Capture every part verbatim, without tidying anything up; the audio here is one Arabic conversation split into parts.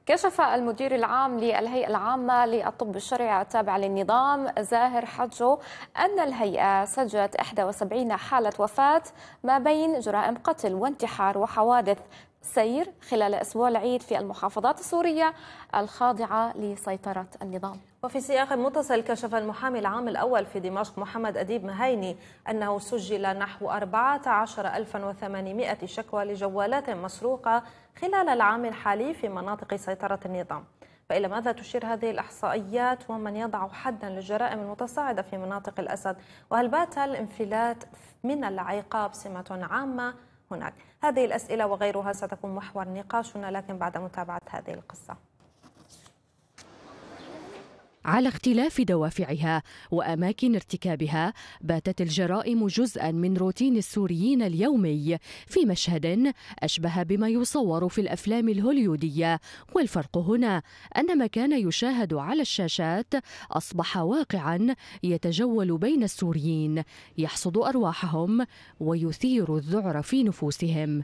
كشف المدير العام للهيئة العامة للطب الشرعي التابع للنظام زاهر حجو أن الهيئة سجلت إحدى وسبعين حالة وفاة ما بين جرائم قتل وانتحار وحوادث سير خلال أسبوع العيد في المحافظات السورية الخاضعة لسيطرة النظام. وفي سياق متصل كشف المحامي العام الأول في دمشق محمد أديب مهيني أنه سجل نحو أربعة عشر ألفا وثمانمائة شكوى لجوالات مسروقة خلال العام الحالي في مناطق سيطرة النظام. فإلى ماذا تشير هذه الإحصائيات ومن يضع حدا للجرائم المتصاعدة في مناطق الأسد؟ وهل بات الانفلات من العقاب سمة عامة هناك؟ هذه الأسئلة وغيرها ستكون محور نقاشنا، لكن بعد متابعة هذه القصة. على اختلاف دوافعها وأماكن ارتكابها، باتت الجرائم جزءاً من روتين السوريين اليومي في مشهد أشبه بما يصور في الأفلام الهوليودية. والفرق هنا أن ما كان يشاهد على الشاشات أصبح واقعاً يتجول بين السوريين، يحصد أرواحهم ويثير الذعر في نفوسهم.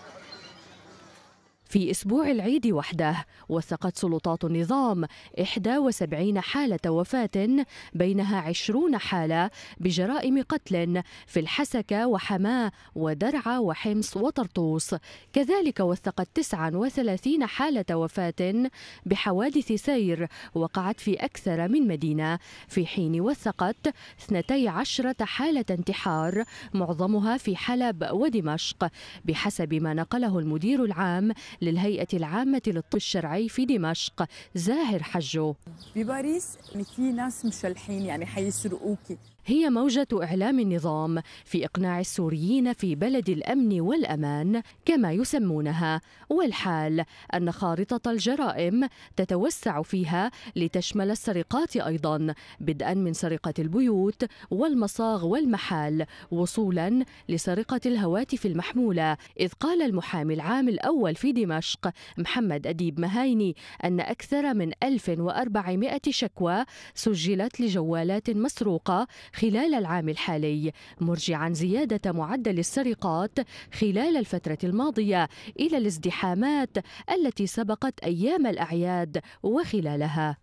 في أسبوع العيد وحده وثقت سلطات النظام إحدى وسبعين حالة وفاة، بينها عشرون حالة بجرائم قتل في الحسكة وحماة ودرعا وحمص وطرطوس. كذلك وثقت تسعة وثلاثين حالة وفاة بحوادث سير وقعت في أكثر من مدينة، في حين وثقت اثنتي عشرة حالة انتحار معظمها في حلب ودمشق، بحسب ما نقله المدير العام للهيئة العامة للطب الشرعي في دمشق زاهر حجو. بباريس في ناس مشلحين يعني حيسرقوكي. هي موجة إعلام النظام في إقناع السوريين في بلد الأمن والأمان كما يسمونها، والحال أن خارطة الجرائم تتوسع فيها لتشمل السرقات أيضا، بدءا من سرقة البيوت والمصاغ والمحال وصولا لسرقة الهواتف المحمولة. إذ قال المحامي العام الأول في دمشق محمد أديب مهيني أن أكثر من ألف وأربعمائة شكوى سجلت لجوالات مسروقة خلال العام الحالي، مرجعا زيادة معدل السرقات خلال الفترة الماضية إلى الازدحامات التي سبقت أيام الأعياد وخلالها.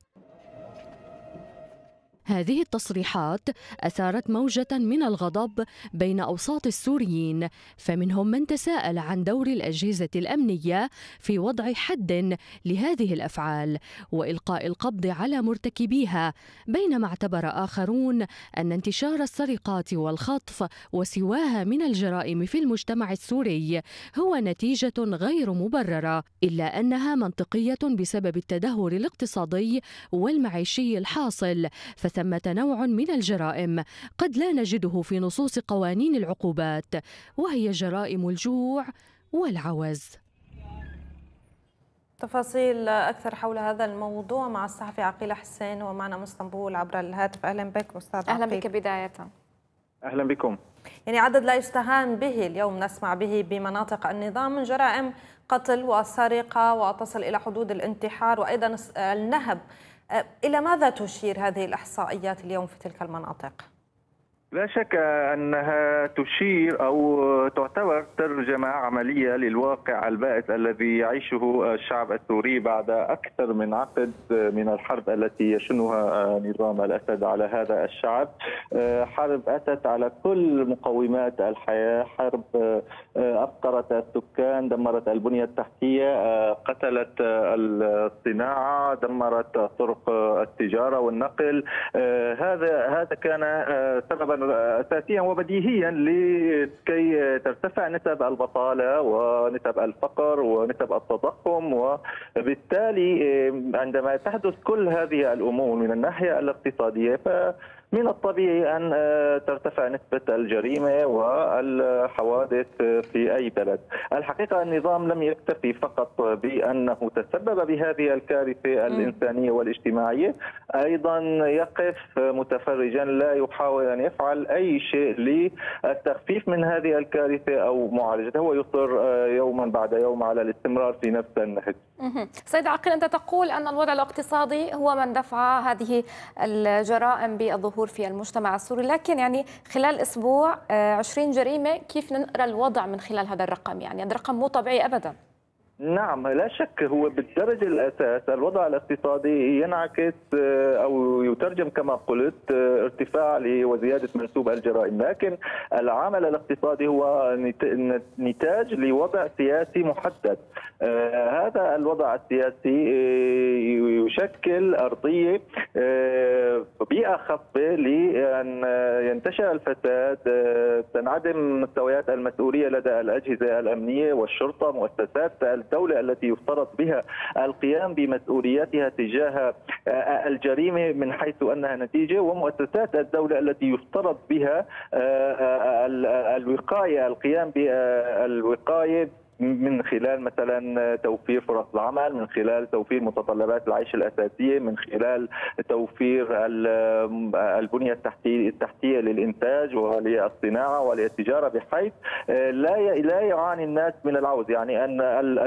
هذه التصريحات أثارت موجة من الغضب بين أوساط السوريين، فمنهم من تساءل عن دور الأجهزة الأمنية في وضع حد لهذه الأفعال وإلقاء القبض على مرتكبيها، بينما اعتبر آخرون أن انتشار السرقات والخطف وسواها من الجرائم في المجتمع السوري هو نتيجة غير مبررة، إلا أنها منطقية بسبب التدهور الاقتصادي والمعيشي الحاصل. ثمة نوع من الجرائم قد لا نجده في نصوص قوانين العقوبات، وهي جرائم الجوع والعوز. تفاصيل أكثر حول هذا الموضوع مع الصحفي عقيل حسين ومعنا من اسطنبول عبر الهاتف. أهلا بك أستاذ أهلا عقيل. بك بداية. أهلا بكم. يعني عدد لا يستهان به اليوم نسمع به بمناطق النظام من جرائم قتل وسرقة وتصل إلى حدود الانتحار وأيضا النهب. إلى ماذا تشير هذه الإحصائيات اليوم في تلك المناطق؟ لا شك أنها تشير أو تعتبر ترجمة عملية للواقع البائس الذي يعيشه الشعب السوري بعد أكثر من عقد من الحرب التي يشنها نظام الأسد على هذا الشعب. حرب أتت على كل مقومات الحياة، حرب أفقرت السكان، دمرت البنية التحتية، قتلت الصناعة، دمرت طرق التجارة والنقل. هذا هذا كان سببا أساسيا وبديهيا لكي ترتفع نسب البطالة ونسب الفقر ونسب التضخم، وبالتالي عندما تحدث كل هذه الأمور من الناحية الاقتصادية فمن الطبيعي أن ترتفع نسبة الجريمة والحوادث في أي بلد. الحقيقة النظام لم يكتفي فقط بأنه تسبب بهذه الكارثة الإنسانية والاجتماعية، أيضا يقف متفرجا لا يحاول أن يفعل أي شيء للتخفيف من هذه الكارثة أو معالجتها، هو يصر يوما بعد يوم على الاستمرار في نفس النهج. سيد عقيل، أنت تقول أن الوضع الاقتصادي هو من دفع هذه الجرائم بالظهور في المجتمع السوري، لكن يعني خلال أسبوع عشرين جريمة، كيف نقرأ الوضع من خلال هذا الرقم؟ يعني هذا الرقم مو طبيعي أبدا. نعم، لا شك هو بالدرجة الأساس الوضع الاقتصادي ينعكس أو يترجم كما قلت ارتفاع وزيادة منسوب الجرائم، لكن العامل الاقتصادي هو نتاج لوضع سياسي محدد. هذا الوضع السياسي يشكل أرضية بيئة خصبة لأن ينتشر الفساد، تنعدم مستويات المسؤولية لدى الأجهزة الأمنية والشرطة، مؤسسات الدولة التي يفترض بها القيام بمسؤولياتها تجاه الجريمة من حيث أنها نتيجة، ومؤسسات الدولة التي يفترض بها الوقاية، القيام بالوقاية من خلال مثلا توفير فرص العمل، من خلال توفير متطلبات العيش الأساسية، من خلال توفير البنية التحتية للإنتاج وللصناعة وللتجارة، بحيث لا لا يعاني الناس من العوز. يعني أن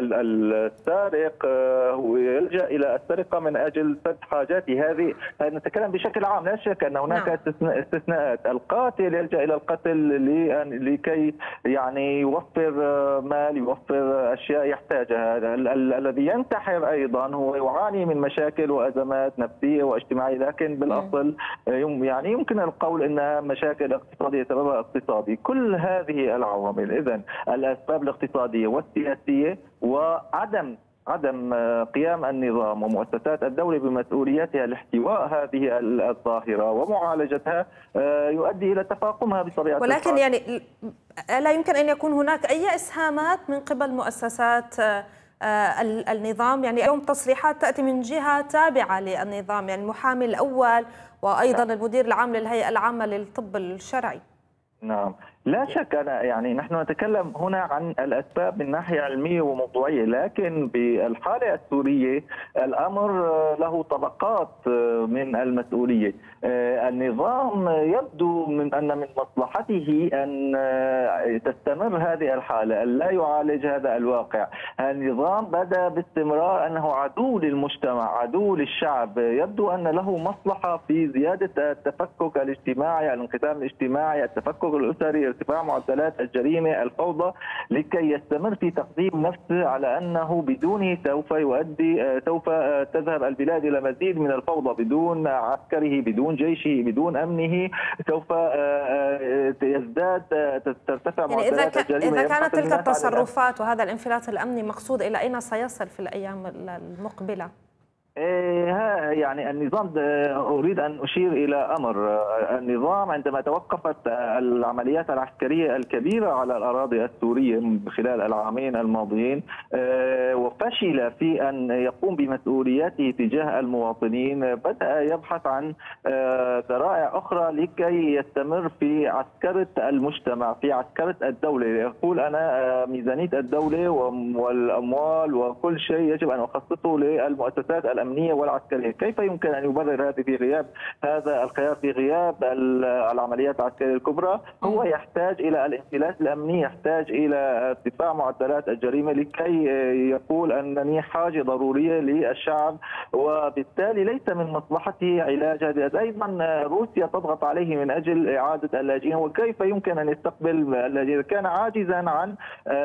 السارق هو يلجأ إلى السرقة من أجل سد حاجاته. هذه نتكلم بشكل عام، لا شك أن هناك استثناءات. القاتل يلجأ إلى القتل لكي يعني يوفر مال، يوفر أشياء يحتاجها. الذي ينتحر أيضا هو يعاني من مشاكل وأزمات نفسية واجتماعية، لكن بالأصل يعني يمكن القول أنها مشاكل اقتصادية سببها اقتصادي. كل هذه العوامل، إذن الأسباب الاقتصادية والسياسية وعدم عدم قيام النظام ومؤسسات الدولة بمسؤولياتها لاحتواء هذه الظاهرة ومعالجتها يؤدي إلى تفاقمها بطبيعة الحال. ولكن يعني لا يمكن أن يكون هناك أي إسهامات من قبل مؤسسات النظام. يعني اليوم تصريحات تأتي من جهة تابعة للنظام، يعني المحامي الأول وأيضا المدير العام للهيئة العامة للطب الشرعي. نعم، لا شك. أنا يعني نحن نتكلم هنا عن الأسباب من ناحية علمية وموضوعية، لكن بالحالة السورية الأمر له طبقات من المسؤولية. النظام يبدو من أن من مصلحته أن تستمر هذه الحالة، أن لا يعالج هذا الواقع. النظام بدأ باستمرار أنه عدو للمجتمع، عدو للشعب. يبدو أن له مصلحة في زيادة التفكك الاجتماعي، الانقسام الاجتماعي، التفكك الأسري، ارتفاع معدلات الجريمة، الفوضى، لكي يستمر في تقديم نفسه على أنه بدونه سوف يؤدي سوف تذهب البلاد إلى مزيد من الفوضى. بدون عسكره، بدون جيشه، بدون أمنه سوف يزداد ترتفع يعني معدلات إذا الجريمة. إذا كانت تلك التصرفات وهذا الانفلات الأمني مقصود، إلى أين سيصل في الأيام المقبلة؟ يعني النظام، أريد أن أشير إلى أمر. النظام عندما توقفت العمليات العسكرية الكبيرة على الأراضي السورية خلال العامين الماضيين وفشل في أن يقوم بمسؤولياته تجاه المواطنين، بدأ يبحث عن ذرائع أخرى لكي يستمر في عسكرة المجتمع، في عسكرة الدولة. يقول أنا ميزانية الدولة والأموال وكل شيء يجب أن أخصصه للمؤسسات الأمنية والعسكرية. كيف يمكن أن يبرر هذا في غياب هذا الخيار، في غياب العمليات العسكرية الكبرى؟ هو يحتاج إلى الانفلات الأمني، يحتاج إلى ارتفاع معدلات الجريمة لكي يقول أنني حاجة ضرورية للشعب، وبالتالي ليس من مصلحته علاج هذا. أيضا روسيا تضغط عليه من أجل إعادة اللاجئين، وكيف يمكن أن يستقبل اللاجئين؟ كان عاجزا عن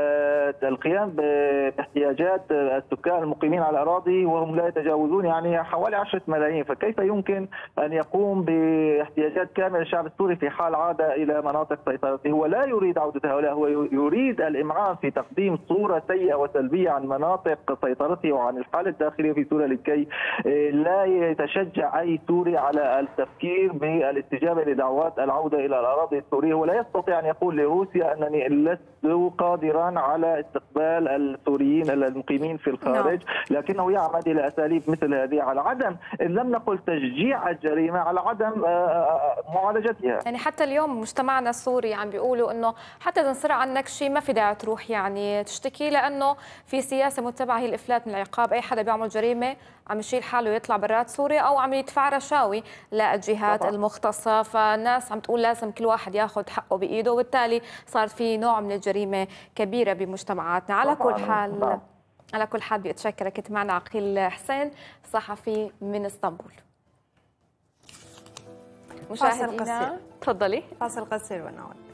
القيام باحتياجات السكان المقيمين على الأراضي وهم لا يتجاوزون يعني حوالي عشرة ملايين، فكيف يمكن أن يقوم باحتياجات كاملة للشعب السوري في حال عاد إلى مناطق سيطرته؟ هو لا يريد عودة هؤلاء، هو يريد الإمعان في تقديم صورة سيئة وسلبية عن مناطق سيطرته وعن الحالة الداخلية في سوريا، لكي لا يتشجع أي سوري على التفكير بالاستجابة لدعوات العودة إلى الأراضي السورية. ولا يستطيع أن يقول لروسيا أنني لست قادرا على استقبال السوريين المقيمين في الخارج، لكنه يعمد إلى أساليب مثل هذه على عدم، إن لم نقل تشجيع الجريمة، على عدم معالجتها. يعني حتى اليوم مجتمعنا السوري عم بيقولوا إنه حتى إذا انصرع عنك شيء ما في داعي تروح يعني تشتكي، لأنه في سياسة متبعة هي الإفلات من العقاب. أي حدا بيعمل جريمة عم يشيل حاله يطلع برات سوريا أو عم يدفع رشاوي للجهات المختصة، فالناس عم تقول لازم كل واحد ياخذ حقه بإيده، وبالتالي صار في نوع من الجريمة كبيرة بمجتمعاتنا. على كل حال على كل حال بتشكرك. كنت معنا عقيل حسين صحفي من اسطنبول. مشاهدينا تفضلي. فاصل قصير ونعود.